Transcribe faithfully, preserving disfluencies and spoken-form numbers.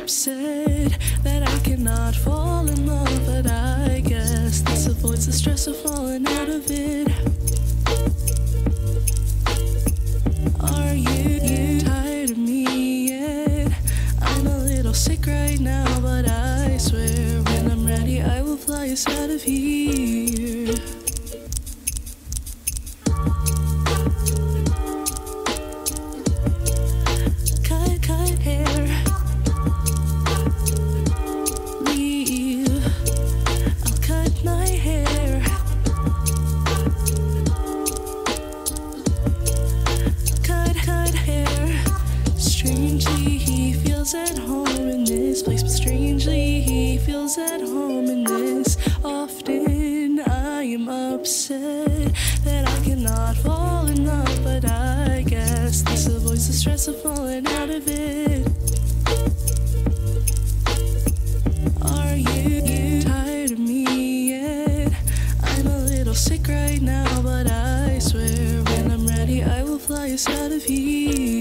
upset that I cannot fall in love, but I guess this avoids the stress of falling out of it. Are you, you tired of me yet? I'm a little sick right now, but I swear when I'm ready I will fly us out of here. Cut, cut hair. Leave. I'll cut my hair. Cut, cut hair. Strangely he feels at home in this place, but strangely he feels at home in this. Often I am upset that I cannot fall in love, but I guess this avoids the stress of falling out of it. Are you, you tired of me yet? I'm a little sick right now, but I swear when I'm ready I will fly us out of here.